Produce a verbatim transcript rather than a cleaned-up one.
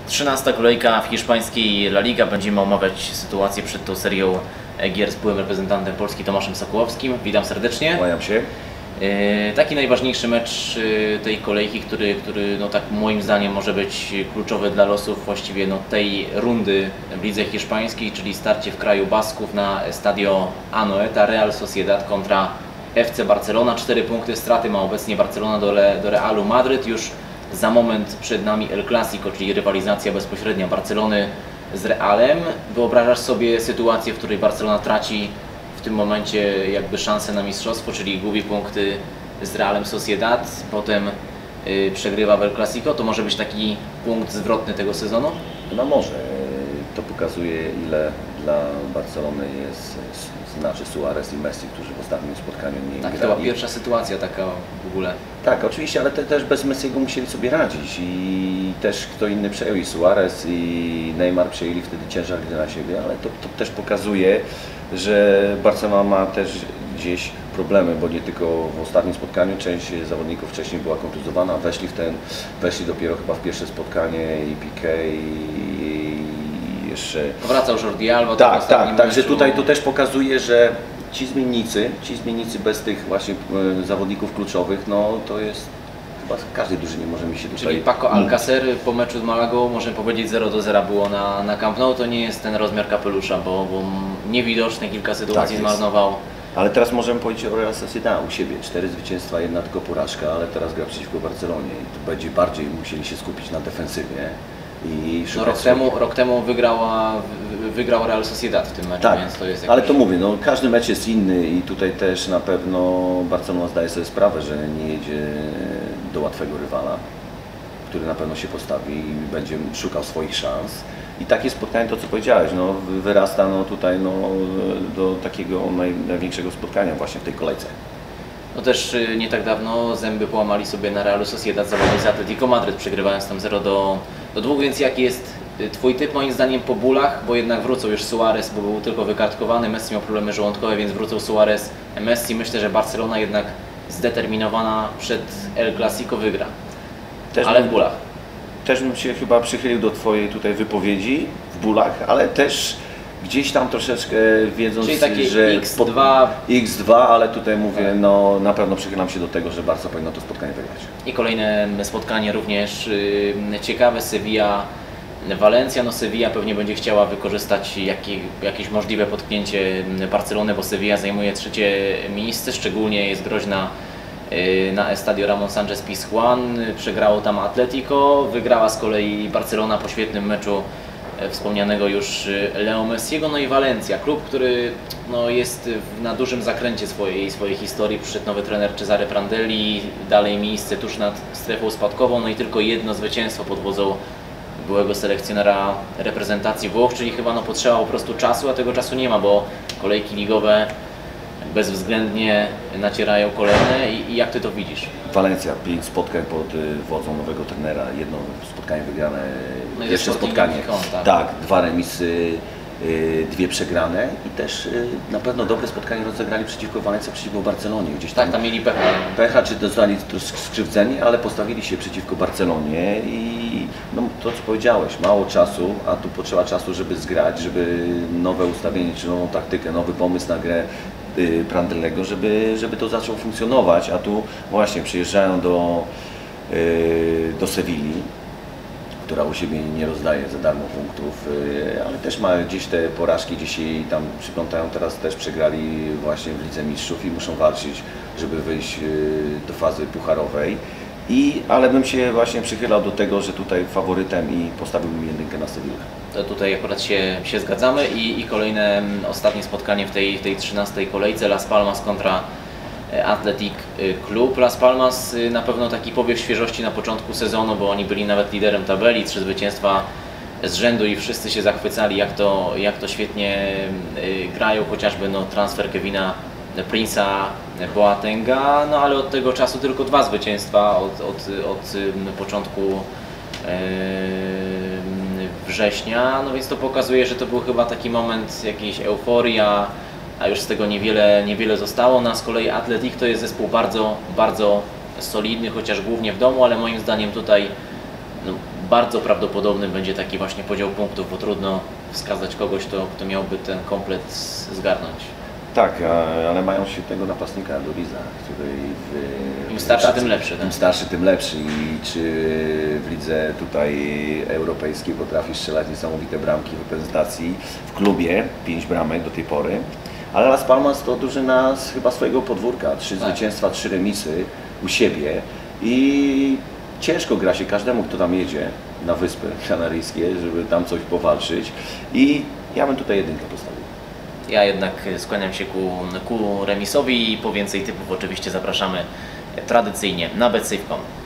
trzynasta kolejka w hiszpańskiej La Liga. Będziemy omawiać sytuację przed tą serią gier z byłym reprezentantem Polski Tomaszem Sokołowskim. Witam serdecznie. Kłaniam się. Taki najważniejszy mecz tej kolejki, który, który no tak moim zdaniem może być kluczowy dla losów właściwie no tej rundy w lidze hiszpańskiej, czyli starcie w kraju Basków na Estadio Anoeta. Real Sociedad kontra F C Barcelona. Cztery punkty straty ma obecnie Barcelona do, Le, do Realu Madryt. Już za moment przed nami El Clasico, czyli rywalizacja bezpośrednia Barcelony z Realem. Wyobrażasz sobie sytuację, w której Barcelona traci w tym momencie jakby szansę na mistrzostwo, czyli gubi punkty z Realem Sociedad, potem yy, przegrywa w El Clasico? To może być taki punkt zwrotny tego sezonu? No może. To pokazuje, ile dla Barcelony jest, znaczy Suarez i Messi, którzy w ostatnim spotkaniu nie tak, grali. To była pierwsza sytuacja taka w ogóle. Tak, oczywiście, ale te, też bez Messiego musieli sobie radzić i też kto inny przejął, i Suarez, i Neymar przejęli wtedy ciężar gry na siebie, ale to, to też pokazuje, że Barcelona ma też gdzieś problemy, bo nie tylko w ostatnim spotkaniu część zawodników wcześniej była kontuzowana, weszli w ten, weszli dopiero chyba w pierwsze spotkanie i Piqué i jeszcze... Wracał Jordi Alba. Tak, tak, także tutaj to też pokazuje, że ci zmiennicy, ci zmiennicy bez tych właśnie e, zawodników kluczowych, no to jest chyba w każdej drużynie możemy się tutaj... Czyli Paco Alcácer po meczu z Malagą, możemy powiedzieć zero do zera było na, na Camp Nou, to nie jest ten rozmiar kapelusza, bo, bo niewidoczne kilka sytuacji tak zmarnował. Ale teraz możemy powiedzieć o Real Sociedad u siebie. Cztery zwycięstwa, jedna tylko porażka, ale teraz gra przeciwko Barcelonie i tu będzie bardziej musieli się skupić na defensywie. I no rok, temu, rok temu wygrała, wygrał Real Sociedad w tym meczu, tak, więc to jest jakiś... ale to mówię, no, każdy mecz jest inny i tutaj też na pewno Barcelona zdaje sobie sprawę, że nie jedzie do łatwego rywala, który na pewno się postawi i będzie szukał swoich szans. I takie spotkanie, to co powiedziałeś, no, wyrasta no, tutaj no, do takiego naj, największego spotkania właśnie w tej kolejce. No też nie tak dawno zęby połamali sobie na Realu Sociedad zawodnicy z Atletico Madryt, przegrywając tam zero do dwóch, więc jaki jest Twój typ? Moim zdaniem po bólach, bo jednak wrócą już Suarez, bo był tylko wykartkowany, Messi miał problemy żołądkowe, więc wrócą Suarez, Messi. Myślę, że Barcelona jednak zdeterminowana przed El Clasico wygra, też ale bym, w bólach. Też bym się chyba przychylił do Twojej tutaj wypowiedzi w bólach, ale też gdzieś tam troszeczkę wiedząc, czyli takie że X dwa, X dwa, ale tutaj mówię, no na pewno przychylam się do tego, że Barca powinno to spotkanie wygrać. I kolejne spotkanie również yy, ciekawe, Sevilla Valencia. No Sevilla pewnie będzie chciała wykorzystać jakie, jakieś możliwe potknięcie Barcelony, bo Sevilla zajmuje trzecie miejsce, szczególnie jest groźna yy, na Estadio Ramon Sánchez Pizjuan. Przegrało tam Atletico, wygrała z kolei Barcelona po świetnym meczu wspomnianego już Leo Messiego. No i Valencia, klub, który no, jest na dużym zakręcie swojej, swojej historii. Przyszedł nowy trener Cesare Prandelli, dalej miejsce tuż nad strefą spadkową, no i tylko jedno zwycięstwo pod wodzą byłego selekcjonera reprezentacji Włoch, czyli chyba no, potrzeba po prostu czasu, a tego czasu nie ma, bo kolejki ligowe bezwzględnie nacierają kolejne. I, i jak Ty to widzisz? Valencia, pięć spotkań pod wodzą nowego trenera, jedno spotkanie wygrane, no jeszcze spotkanie, tak. tak, dwa remisy, dwie przegrane i też na pewno dobre spotkanie rozegrali przeciwko Valencji, przeciwko Barcelonie. Gdzieś tam tak, tam mieli pecha. Pecha, czy dostali skrzywdzeni, ale postawili się przeciwko Barcelonie i no, to co powiedziałeś, mało czasu, a tu potrzeba czasu, żeby zgrać, żeby nowe ustawienie, czy nową taktykę, nowy pomysł na grę Prandelliego, żeby, żeby to zaczęło funkcjonować, a tu właśnie przyjeżdżają do, do Sewilli, która u siebie nie rozdaje za darmo punktów, ale też ma gdzieś te porażki, gdzieś jej tam przyplątają, teraz też przegrali właśnie w Lidze Mistrzów i muszą walczyć, żeby wyjść do fazy pucharowej. I, ale bym się właśnie przychylał do tego, że tutaj faworytem i postawiłbym jedynkę na Sewillę. To tutaj akurat się, się zgadzamy i, i kolejne ostatnie spotkanie w tej, w tej trzynastej kolejce, Las Palmas kontra Athletic Club. Las Palmas na pewno taki powiew świeżości na początku sezonu, bo oni byli nawet liderem tabeli, trzy zwycięstwa z rzędu i wszyscy się zachwycali, jak to, jak to świetnie grają, chociażby no, transfer Kevina Prince'a Boatenga, no ale od tego czasu tylko dwa zwycięstwa od, od, od początku yy, września, no więc to pokazuje, że to był chyba taki moment jakiejś euforii, a, a już z tego niewiele, niewiele zostało. No, a z kolei Athletic to jest zespół bardzo, bardzo solidny, chociaż głównie w domu, ale moim zdaniem tutaj no, bardzo prawdopodobnym będzie taki właśnie podział punktów, bo trudno wskazać kogoś, kto, kto miałby ten komplet zgarnąć. Tak, a- ale mają się tego napastnika Duriza, który w, Im starszy, tak, tym lepszy, tak? Im starszy, tym lepszy. I czy w lidze tutaj europejskiej potrafi strzelać niesamowite bramki w reprezentacji, w klubie pięć bramek do tej pory. Ale Las Palmas to drużyna z chyba swojego podwórka, trzy Tak. zwycięstwa, trzy remisy u siebie i ciężko gra się każdemu, kto tam jedzie na Wyspy Kanaryjskie, żeby tam coś powalczyć i ja bym tutaj jedynkę postawił. Ja jednak skłaniam się ku, ku remisowi i po więcej typów oczywiście zapraszamy tradycyjnie na bet safe kropka com.